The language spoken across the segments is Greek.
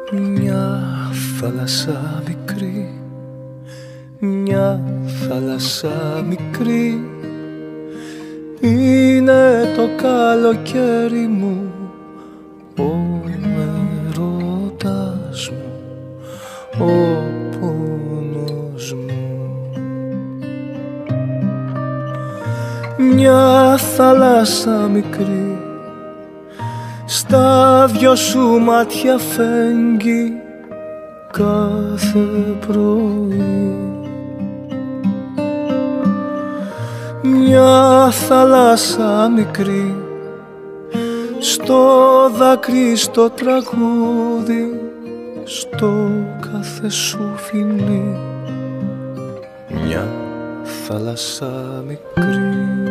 Μια θάλασσα μικρή, μια θάλασσα μικρή, είναι το καλοκαίρι μου, ο έρωτας μου, ο πόνος μου. Μια θάλασσα μικρή, στα δυο σου μάτια φέγγει κάθε πρωί. Μια θάλασσα μικρή, στο δάκρυ, στο τραγούδι, στο κάθε σου φιλί. Μια θάλασσα μικρή.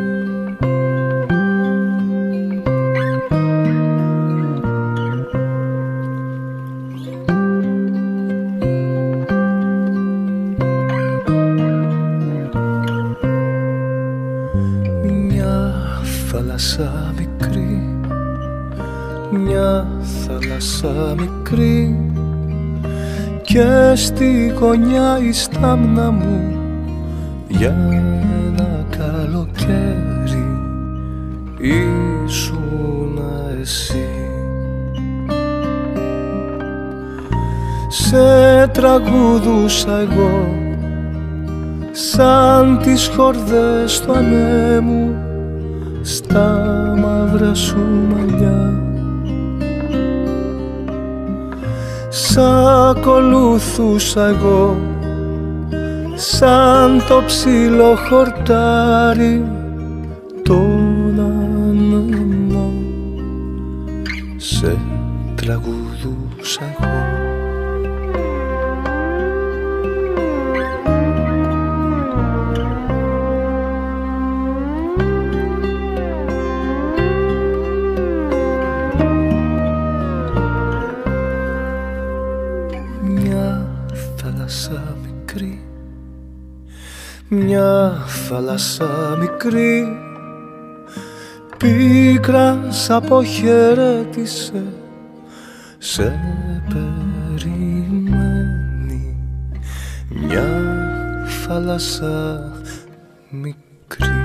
Θάλασσα μικρή, μια θάλασσα μικρή, και στη γωνιά η στάμνα μου για ένα καλοκαίρι ήσουνα εσύ. Σε τραγουδούσα εγώ σαν τις χορδές του ανέμου στα μαύρα σου μαλλιά. Σ' ακολουθούσα εγώ σαν το ψηλό χορτάρι τον ανέμο. Σε τραγουδούσα εγώ. Μια θάλασσα μικρή, πίκρα σ' αποχαιρέτησε, σε περιμένει. Μια θάλασσα μικρή.